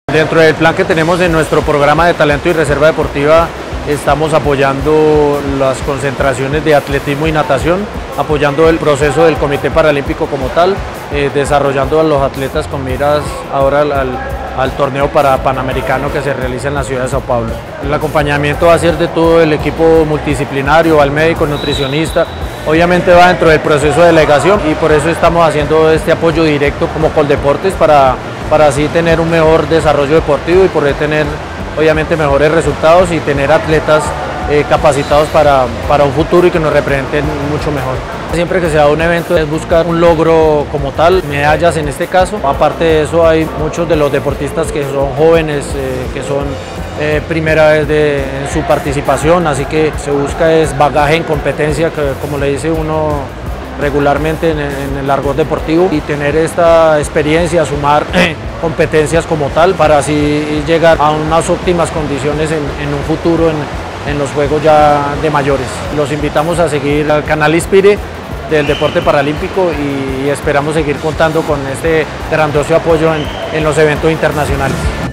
Dentro del plan que tenemos en nuestro programa de talento y reserva deportiva, estamos apoyando las concentraciones de atletismo y natación, apoyando el proceso del Comité Paralímpico como tal, desarrollando a los atletas con miras ahora al torneo panamericano que se realiza en la ciudad de Sao Paulo. El acompañamiento va a ser de todo el equipo multidisciplinario, al médico, el nutricionista, obviamente va dentro del proceso de delegación y por eso estamos haciendo este apoyo directo como Coldeportes para así tener un mejor desarrollo deportivo y poder tener obviamente mejores resultados y tener atletas capacitados para un futuro y que nos representen mucho mejor. Siempre que se da un evento es buscar un logro como tal, medallas en este caso. Aparte de eso hay muchos de los deportistas que son jóvenes, que son primera vez en su participación, así que se busca es bagaje en competencia, que como le dice uno regularmente en el argot deportivo, y tener esta experiencia, sumar competencias como tal para así llegar a unas óptimas condiciones en un futuro en los Juegos ya de mayores. Los invitamos a seguir al canal Inspire del deporte paralímpico y esperamos seguir contando con este grandioso apoyo en los eventos internacionales.